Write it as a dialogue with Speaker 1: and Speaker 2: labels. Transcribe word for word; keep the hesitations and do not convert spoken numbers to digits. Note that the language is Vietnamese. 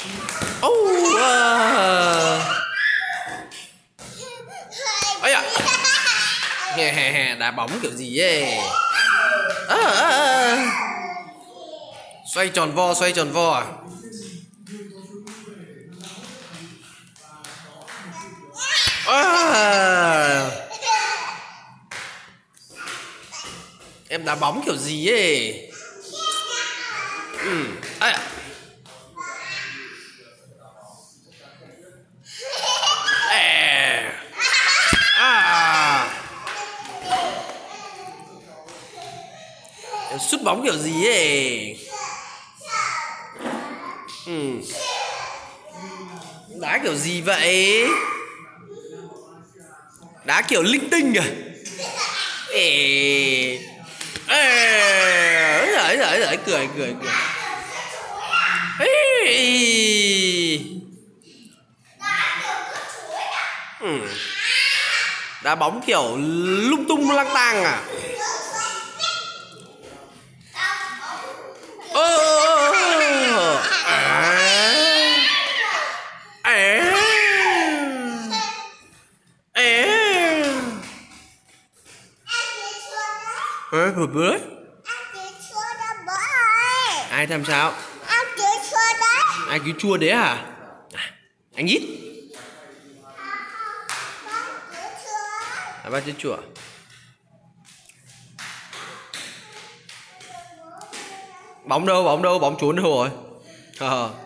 Speaker 1: Oh, à. Ây da. Đá bóng kiểu gì ấy. À, à, à. Xoay tròn vo, xoay tròn vo à? À. Em đá bóng kiểu gì ấy. Ừ. À. À. Em sút bóng kiểu gì ấy. Ừ. Đá kiểu gì vậy? Đá kiểu linh tinh à? Ê. Ê. Ấy giời, ấy cười cười cười. Ê. Ừ. Đá bóng kiểu lung tung lang tang à? Ơ. À. À. Ê, vừa bữa đấy. Ai làm sao? Ai cứu chua đấy hả? À, anh ít. À, ba chữ chua. Bóng đâu, bóng đâu, bóng trốn đâu rồi? Ờ.